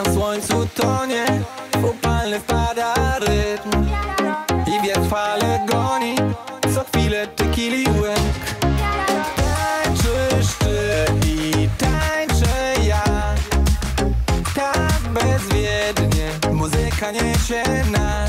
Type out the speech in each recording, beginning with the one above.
na słońcu tonie, w upalny wpada rytm i wiatr fale goni, co chwilę tequili łyk. Tańczysz ty i tańczę ja, tak bezwiednie muzyka niesie nas.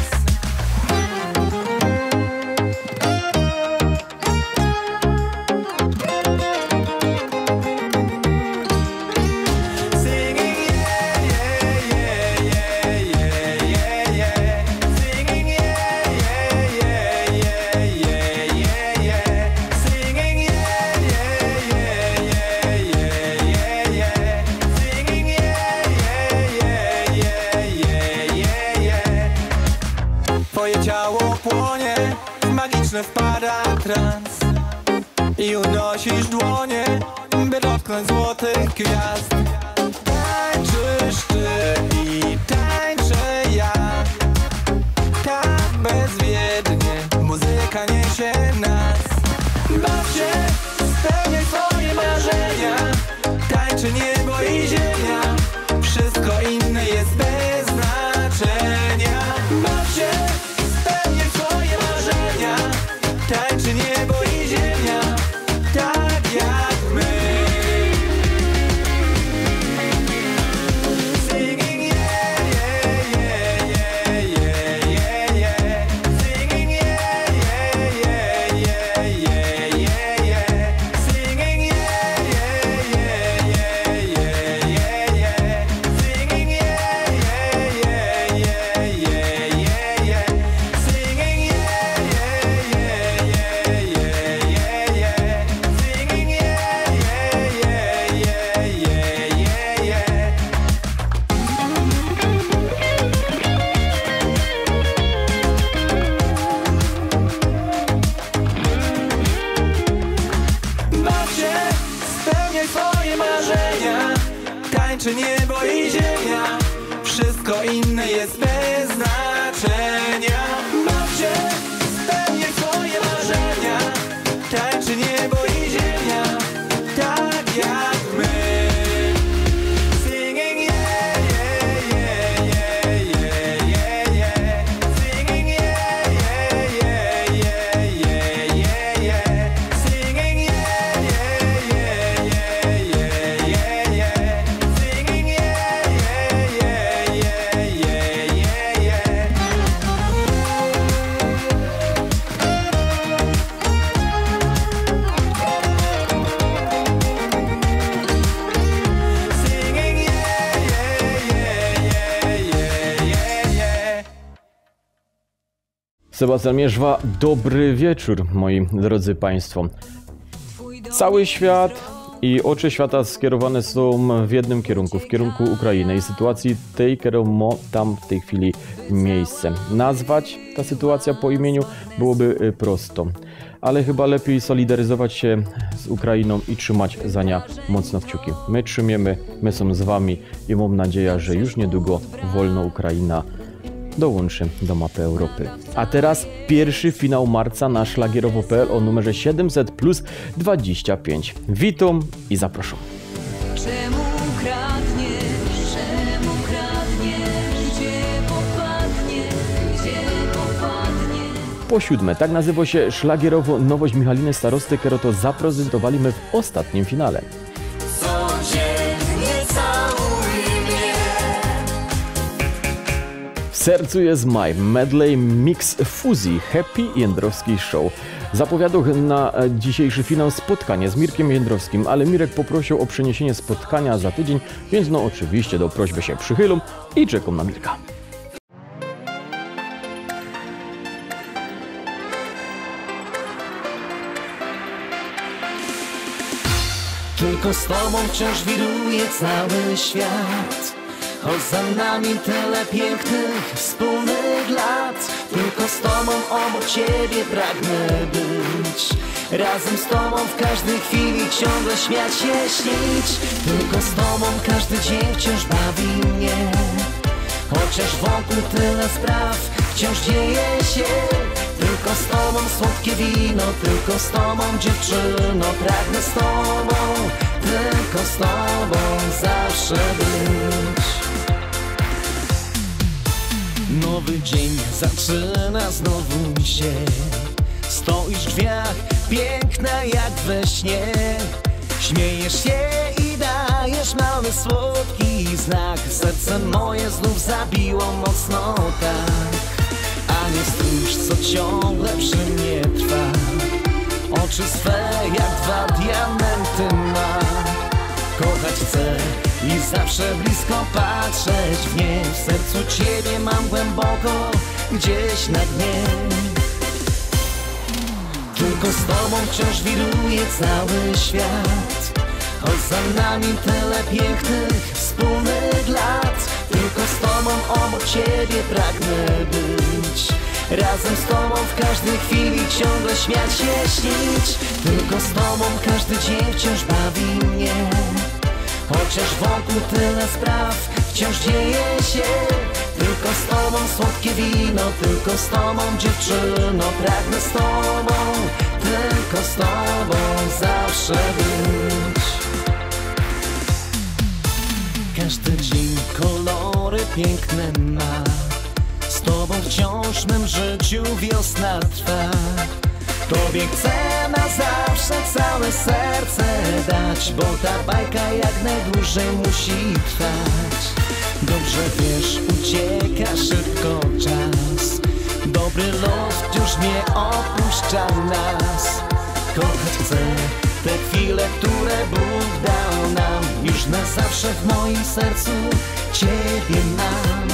Twoje ciało płonie, w magiczny wpada trans i unosisz dłonie, by dotknąć złotych gwiazd. Tańczysz ty i tańczę ja, tak bezwiednie muzyka niesie nas. Baw się, spełniaj swoje marzenia, tańczy niebo i ziemia, wszystko inne jest bez znaczenia. Baw się, spełniaj swoje marzenia, tańczy niebo i ziemia, tak jak my. Singing yeah, yeah, yeah, yeah, yeah, yeah. Singing yeah, yeah, yeah, yeah, yeah, yeah, yeah. Singing yeah, yeah, yeah, yeah, yeah, yeah, yeah. Singing yeah, yeah, yeah, yeah, yeah, yeah, yeah. Singing yeah, yeah, yeah, yeah, yeah, yeah, yeah. Singing yeah, yeah, yeah, yeah, yeah, yeah. Baw się, spełniaj swoje marzenia, tańczy niebo i ziemia, wszystko inne jest bez znaczenia. Baw się, spełniaj swoje marzenia, tańczy niebo i ziemia, tak jak my. Singing yeah, yeah, yeah, yeah, yeah, yeah, yeah. Singing yeah, yeah, yeah, yeah, yeah, yeah, yeah. Singing yeah, yeah, yeah, yeah, yeah, yeah, yeah. Singing yeah, yeah, yeah, yeah, yeah, yeah, yeah. Singing yeah, yeah, yeah, yeah, yeah, yeah. Sebastian Mierzwa, dobry wieczór, moi drodzy Państwo. Cały świat i oczy świata skierowane są w jednym kierunku, w kierunku Ukrainy i sytuacji tej, którą ma tam w tej chwili miejsce. Nazwać ta sytuacja po imieniu byłoby prosto, ale chyba lepiej solidaryzować się z Ukrainą i trzymać za nią mocno kciuki. My trzymiemy, my są z Wami i mam nadzieję, że już niedługo wolna Ukraina dołączy do mapy Europy. A teraz pierwszy finał marca na szlagierowo.pl o numerze 700+25. Witam i zapraszam. Czemu kradniesz, gdzie popadnie? Po siódme, tak nazywa się szlagierowo nowość Michaliny Starosty, którą to zaprezentowaliśmy w ostatnim finale. Codziennie całuj mnie. W sercu jest maj, medley mix fuzji, Happy Jędrowski Show. Zapowiadał na dzisiejszy finał spotkanie z Mirkiem Jędrowskim, ale Mirek poprosił o przeniesienie spotkania za tydzień, więc no oczywiście do prośby się przychylą i czekam na Mirka. Tylko z tobą wciąż wiruje cały świat. Choć za nami tyle pięknych wspólnych lat. Tylko z tobą obok ciebie pragnę być. Razem z tobą w każdej chwili ciągle śmiać się, śnić. Tylko z tobą każdy dzień wciąż bawi mnie. Chociaż wokół tyle spraw wciąż dzieje się. Tylko z tobą słodkie wino, tylko z tobą dziewczyno. Pragnę z tobą, tylko z tobą zawsze być. Nowy dzień zaczyna znowu się. Stoisz w drzwiach, piękna jak we śnie. Śmiejesz się i dajesz mały słodki znak. Serce moje znów zabiło mocno tak. A nie stróż, co ciągle przy mnie trwa. Oczy swe jak dwa diamenty ma. Kochać chcę i zawsze blisko patrzeć w nie. W sercu ciebie mam głęboko, gdzieś na dnie. Tylko z tobą wciąż wiruje cały świat. Choć za nami tyle pięknych, wspólnych lat. Tylko z tobą obok ciebie pragnę być. Razem z tobą w każdej chwili ciągle śmiać się, śnić. Tylko z tobą każdy dzień wciąż bawi mnie. Chociaż wokół tyle spraw wciąż dzieje się. Tylko z tobą słodkie wino, tylko z tobą dziewczyno. Pragnę z tobą, tylko z tobą zawsze być. Każdy dzień kolory piękne ma. Z tobą wciąż w mym życiu wiosna trwa. Tobie chcę na zawsze całe serce dać, bo ta bajka jak najdłużej musi trwać. Dobrze wiesz, ucieka szybko czas. Dobry los już nie opuszcza nas. Kochać chcę te chwile, które Bóg dał nam. Już na zawsze w moim sercu ciebie mam.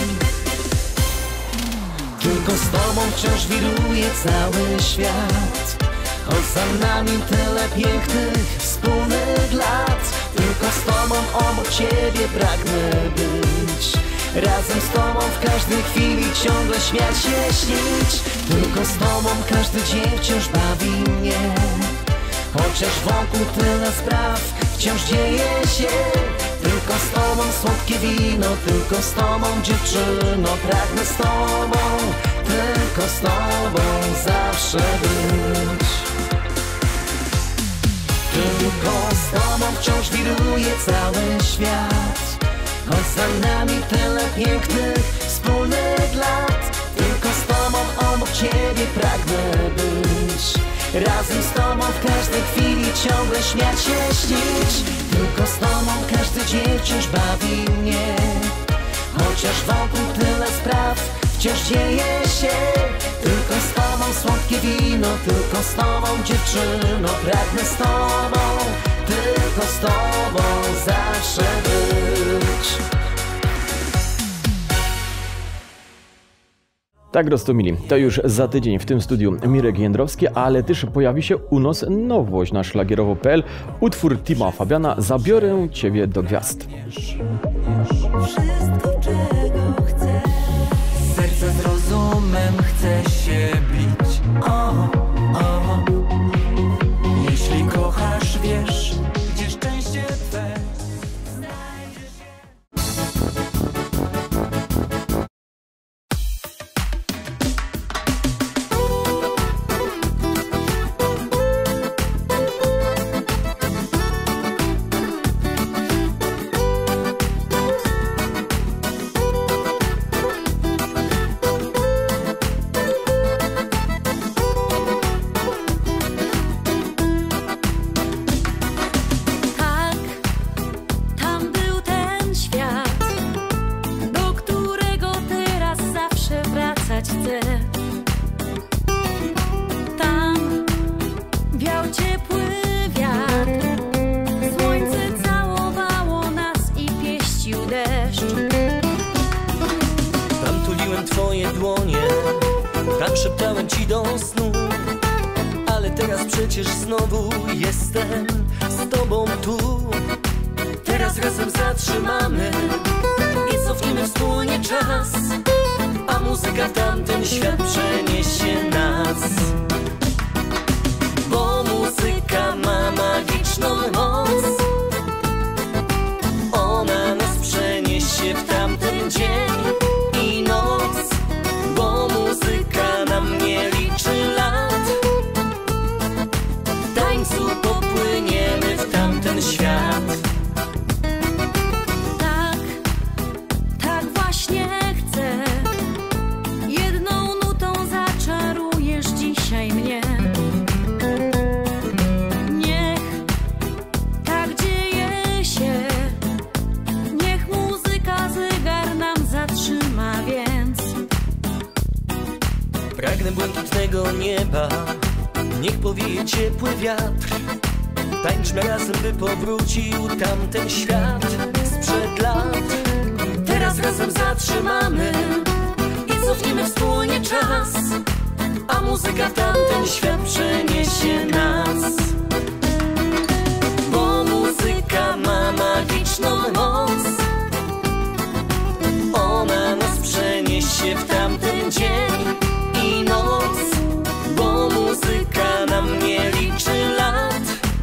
Tylko z tobą wciąż wiruje cały świat. Choć za nami tyle pięknych, wspólnych lat. Tylko z tobą obok ciebie pragnę być. Razem z tobą w każdej chwili ciągle śmiać się, śnić. Tylko z tobą każdy dzień wciąż bawi mnie. Chociaż wokół tyle spraw wciąż dzieje się. Tylko z tobą słodkie wino, tylko z tobą dziewczyno. Pragnę z tobą, tylko z tobą zawsze być. Tylko z tobą wciąż wiruje cały świat. Choć za nami tyle pięknych, wspólnych lat. Tylko z tobą obok ciebie pragnę być. Razem z tobą w każdej chwili ciągle śmiać się, śnić. Tylko z tobą każdy dzień wciąż bawi mnie. Chociaż wokół tyle spraw wciąż dzieje się. Tylko z tobą słodkie wino, tylko z tobą dziewczyno. Pragnę z tobą, tylko z tobą zawsze być. Tak, Rostomili, to już za tydzień w tym studiu Mirek Jędrowski, ale też pojawi się u nas nowość na szlagierowo.pl. Utwór Tima Fabiana Zabiorę Ciebie do gwiazd. Wszystko, czego chcę. Serce z rozumem chce się bić. Jeśli kochasz, wiesz, gdzie szczęście twe znajdzie się. Chcę. Tam wiał ciepły wiatr, słońce całowało nas i pieścił deszcz. Tam tuliłem twoje dłonie, tam szeptałem ci do snu. Ale teraz przecież znowu jestem z tobą tu. Teraz razem zatrzymamy i cofniemy wspólnie czas, a muzyka w tamten świat przeniesie nas. Bo muzyka ma magiczną moc, ona nas przeniesie w tamten dzień i noc. Bo muzyka nam nie liczy lat, w tańcu popłyniemy w tamten świat. Tak właśnie chcę, Pragnę błękitnego nieba, niech powieje ciepły wiatr. Tańczmy razem, by powrócił tamten świat sprzed lat. Teraz razem zatrzymamy i cofniemy wspólnie czas, a muzyka w tamten świat przeniesie nas. Bo muzyka ma magiczną moc, ona nas przeniesie w tamten dzień i noc. Bo muzyka nam nie liczy lat,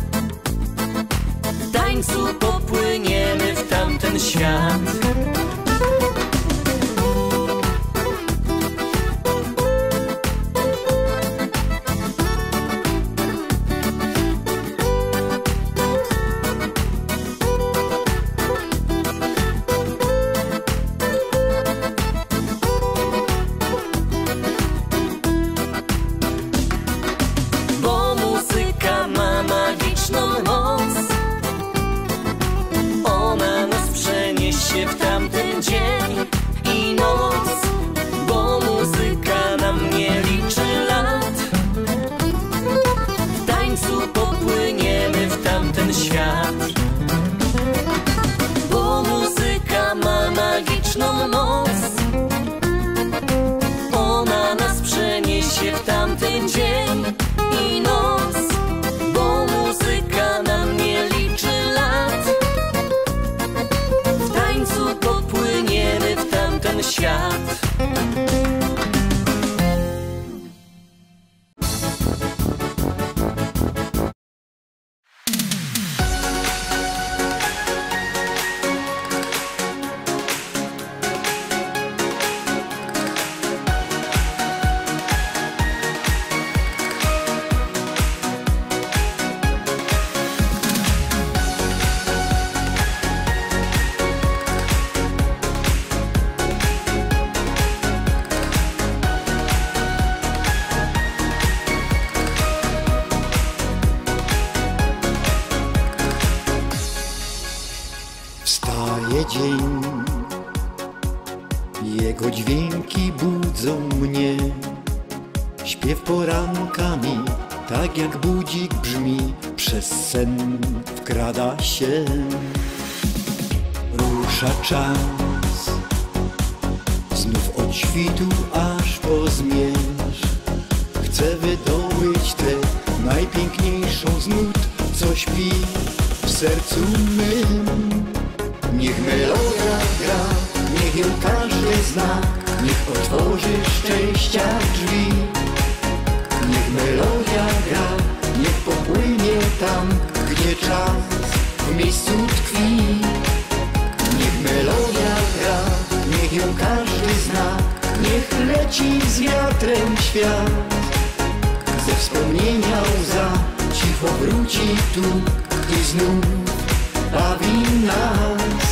w tańcu popłyniemy w tamten świat. W tamten dzień i noc, bo muzyka nam nie liczy lat, w tańcu popłyniemy w tamten świat. Bo muzyka ma magiczną moc, ona nas przeniesie w tamten dzień i noc, bo muzyka nam nie liczy lat, w tańcu popłyniemy w tamten świat. Wstaje dzień, jego dźwięki budzą mnie. Śpiew porankami, tak jak budzik brzmi, przez sen wkrada się. Rusza czas, znów od świtu aż po zmierzch. Chcę wydobyć tę najpiękniejszą z nut, co śpi w sercu mym. Niech melodia gra, niech ją każdy zna, niech otworzy szczęścia drzwi. Niech melodia gra, niech popłynie tam, gdzie czas w miejscu tkwi. Niech melodia gra, niech ją każdy zna, niech leci z wiatrem świat. Ze wspomnienia łza cicho wróci tu i znów bawi nas.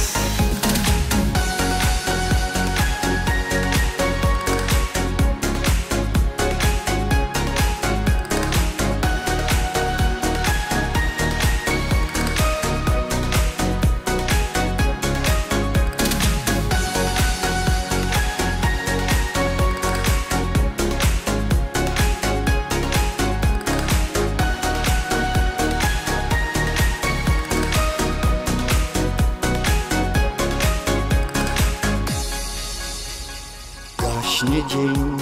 Gaśnie dzień,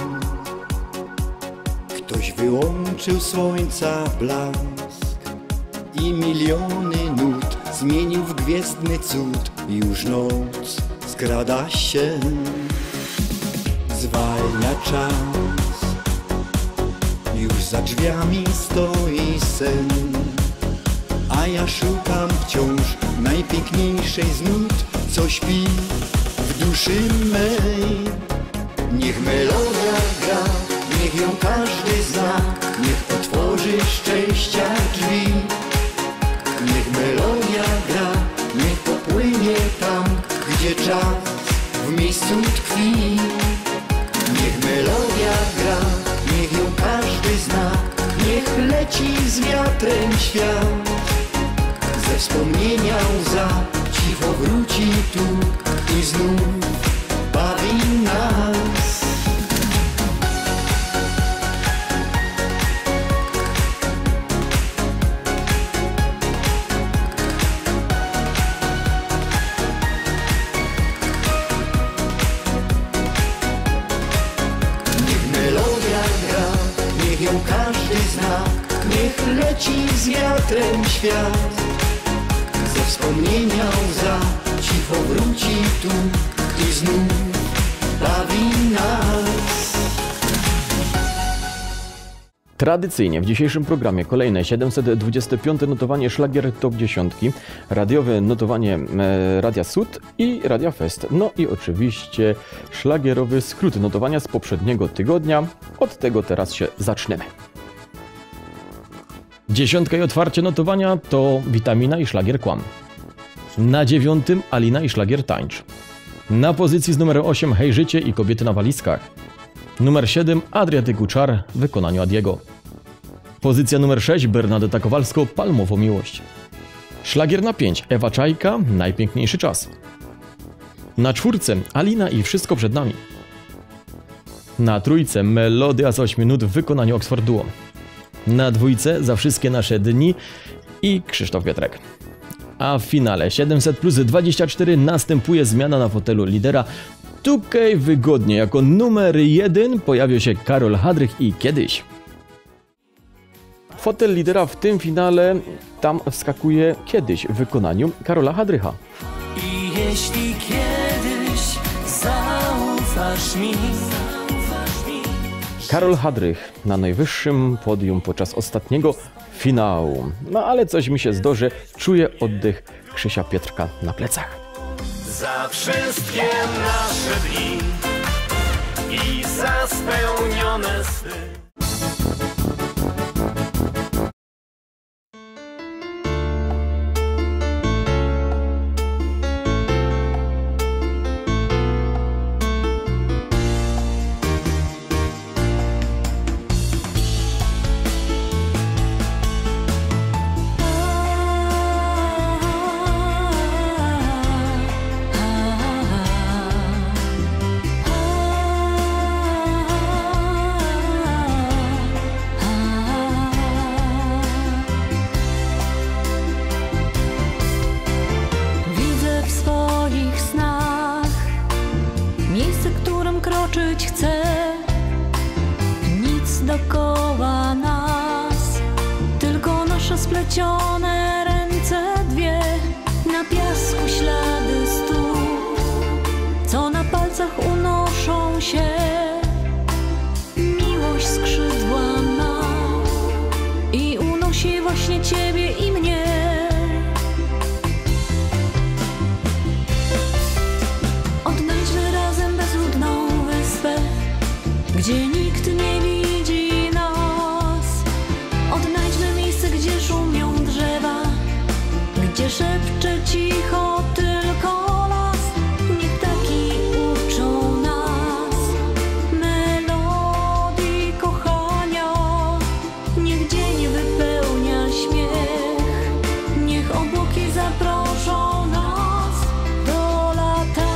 ktoś wyłączył słońca blask i miliony nut zmienił w gwiezdny cud. Już noc skrada się, zwalnia czas, już za drzwiami stoi sen, a ja szukam wciąż najpiękniejszej z nut, co śpi w duszy mej. Niech melodia gra, niech ją każdy zna, niech otworzy szczęścia drzwi. Niech melodia gra, niech popłynie tam, gdzie czas w miejscu tkwi. Niech melodia gra, niech ją każdy zna, niech leci z wiatrem świat. Ze wspomnienia łza cicho wróci tu i znów bawi nas. Niech leci z wiatrem świat, ze wspomnienia łza cicho wróci tu i znów bawi nas. Tradycyjnie w dzisiejszym programie kolejne 725 notowanie Szlagier Top 10, radiowe notowanie Radia Sud i Radia Fest. No i oczywiście szlagierowy skrót notowania z poprzedniego tygodnia. Od tego teraz się zaczniemy. 10 i otwarcie notowania to Witamina i Szlagier Kłam. Na 9 Alina i Szlagier Tańcz. Na pozycji z numerem 8 Hej Życie i Kobiety na walizkach. Numer 7 Adriatyku Czar w wykonaniu Adiego. Pozycja numer 6 Bernadetta Kowalsko Palmową miłość. Szlagier na 5 Ewa Czajka Najpiękniejszy czas. Na 4 Alina i Wszystko przed nami. Na 3 Melodia z 8 minut w wykonaniu Oxford Duo. Na 2 Za wszystkie nasze dni i Krzysztof Piotrek. A w finale 700 plus 24 następuje zmiana na fotelu lidera. Tutaj wygodnie jako numer 1 pojawił się Karol Hadrych i Kiedyś. Fotel lidera w tym finale tam wskakuje Kiedyś w wykonaniu Karola Hadrycha. I jeśli kiedyś zaufasz mi. Karol Hadrych na najwyższym podium podczas ostatniego finału. No ale coś mi się zdarzy, czuję oddech Krzysia Pietrka na plecach. Za wszystkie nasze dni i za spełnione sny. Kroczyć chcę, nic dookoła nas, tylko nasze splecione ręce dwie, na piasku ślady stóp, co na palcach unoszą się, miłość skrzydła ma i unosi właśnie ciebie i mnie. Gdzie nikt nie widzi nas, odnajdźmy miejsce, gdzie szumią drzewa, gdzie szepcze cicho tylko las. Niech ptaki uczą nas melodii kochania, niech dzień wypełnia śmiech, niech obłoki zaproszą nas do latania.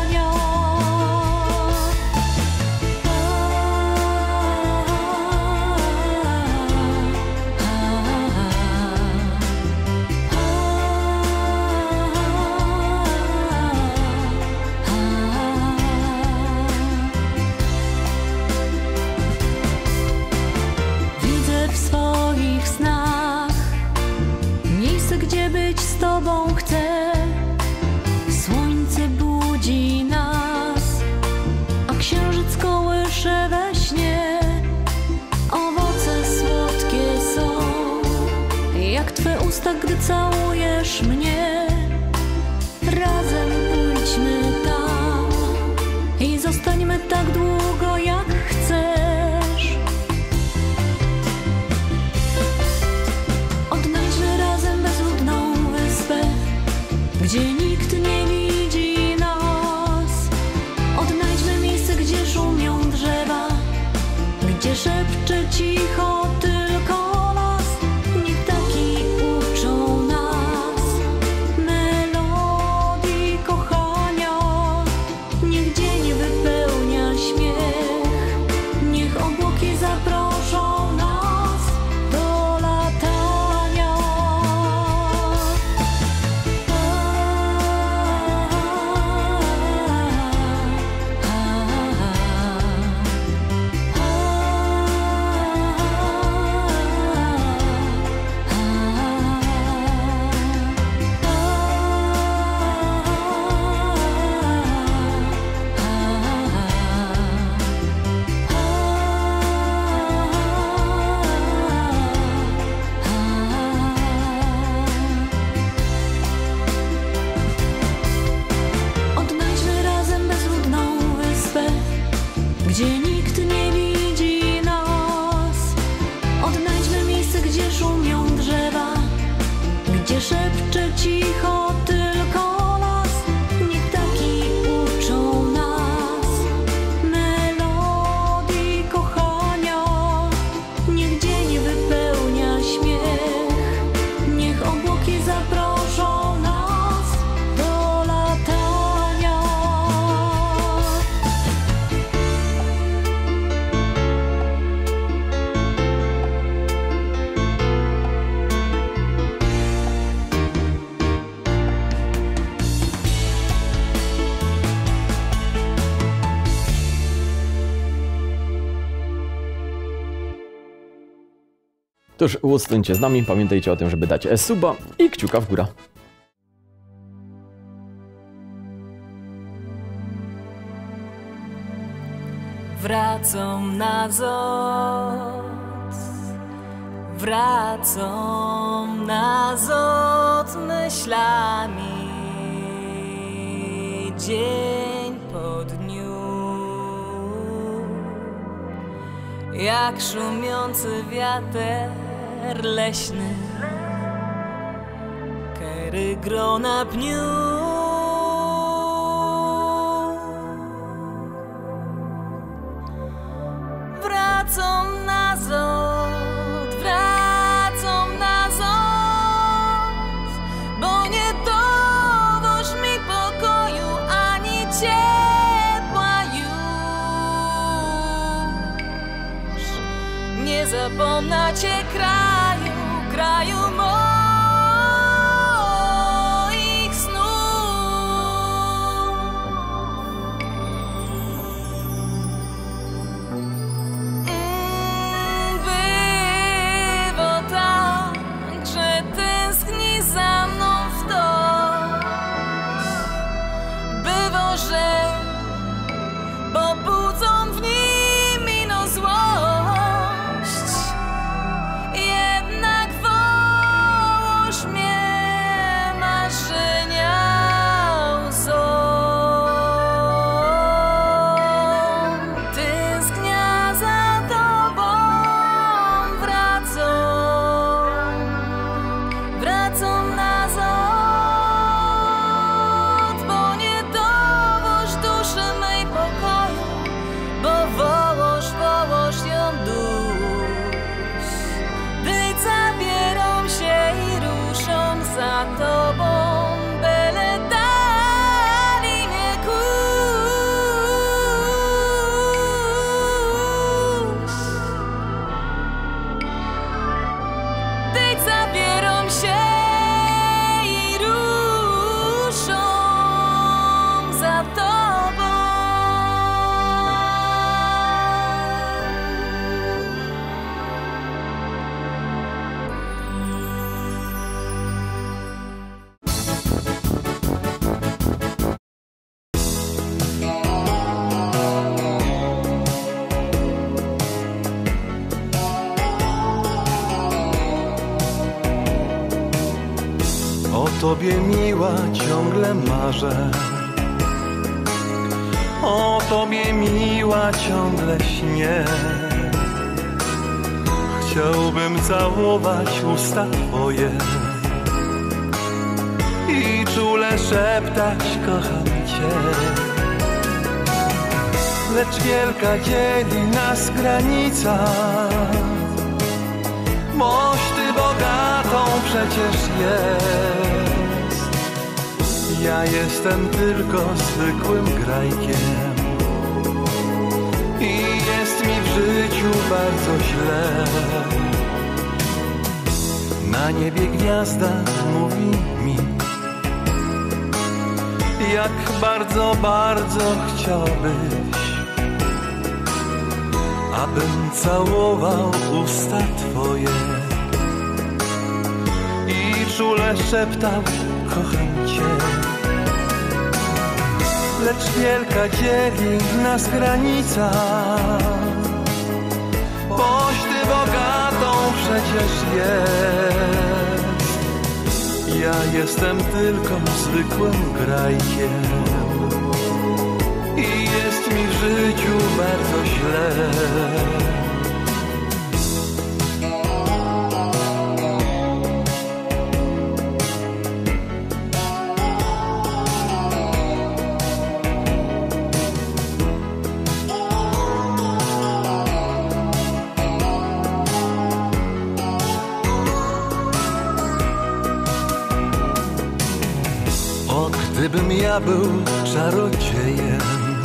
Gdzie być z tobą chcę, słońce budzi nas, a księżyc kołysze we śnie. Owoce słodkie są, jak twe usta, gdy całujesz mnie. Razem pójdźmy tam i zostańmy tak długo, jak chcesz. Odnajdźmy razem bezludną wyspę, gdzie nikt nie widzi nas. Odnajdźmy miejsce, gdzie szumią drzewa, gdzie szepcze cicho tylko las. Niech ptaki uczą nas melodii kochania, niech dzień wypełnia śmiech, niech obłoki zaproszą nas do latania. gdzie nikt nie widzi nas. Odnajdźmy miejsce, gdzie szumią drzewa, gdzie szepcze cicho tylko las. Niech ptaki uczą nas melodii kochania. Niech dzień wypełnia śmiech, niech obłoki zaproszą nas do latania. To już zostańcie z nami, pamiętajcie o tym, żeby dać suba i kciuka w górę. Wracam na zot myślami, dzień po dniu, jak szumiący wiater leśny, kery grona pniu. Wracam na zot, bo nie dowoż mi pokoju ani ciepła już. Nie zapomnę cię kraju moich snów. Było tak, że tęskni za mną wdość. Było, że pobudzą w nim ino złość. Jednak wołoż mnie marzenia łzą. Tęsknia za tobą, wracam na zot, bo nie dowoż duszy mej pokoju, bo wołoż ją duś. Gdy zabierą się i ruszą za tobą, byle dali mnie kuś. Gdy zabierą się i ruszą za tobą. O tobie miła ciągle marzę, o tobie miła ciągle śnię. Chciałbym całować usta twoje i czule szeptać kocham cię. Lecz wielka dzieli nas granica, boś ty bogatą przecież jest. Ja jestem tylko zwykłym grajkiem i jest mi w życiu bardzo źle. Na niebie gwiazda mówi mi, jak bardzo, bardzo chciałbyś, abym całował usta twoje i czule szeptał kocham cię. Lecz wielka dzieli nas granica, boś ty bogatą przecież jest. Ja jestem tylko zwykłym grajkiem i jest mi w życiu bardzo źle. Gdybym ja był czarodziejem,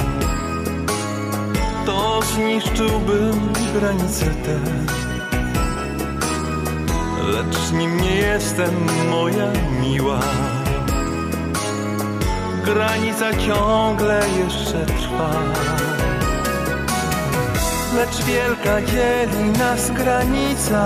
to zniszczyłbym granice te. Lecz nim nie jestem, moja miła. Granica ciągle jeszcze trwa. Lecz wielka dzieli nas granica,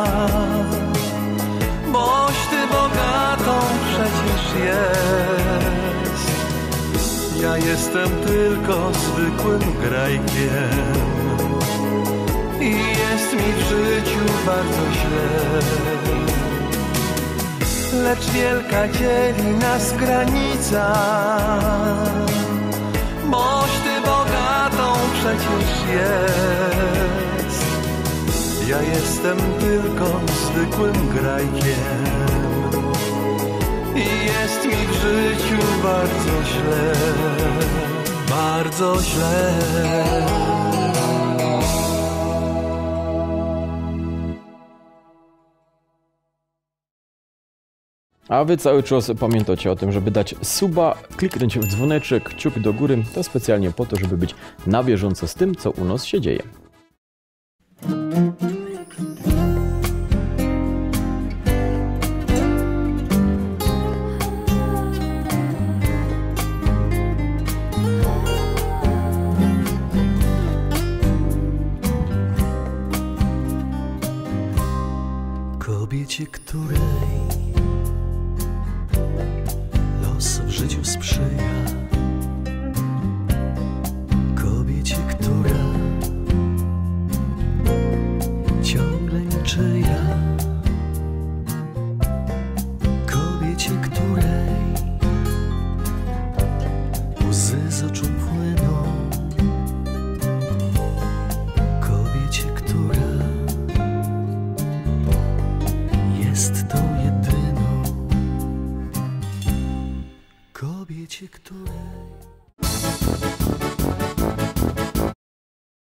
boś ty bogatą przecież jest. Ja jestem tylko zwykłym grajkiem i jest mi w życiu bardzo źle. Lecz wielka dzieli nas granica, boś ty bogatą przecież jest. Ja jestem tylko zwykłym grajkiem i jest mi w życiu bardzo źle, bardzo źle. A wy cały czas pamiętacie o tym, żeby dać suba, kliknąć w dzwoneczek, kciuk do góry, to specjalnie po to, żeby być na bieżąco z tym, co u nas się dzieje. Kobiecie, której los w życiu sprzyja, kobiecie, która ciągle niczyja, kobiecie, której łzy z oczu płyną, kobiecie, która jest tą jedyną, kobiecie, której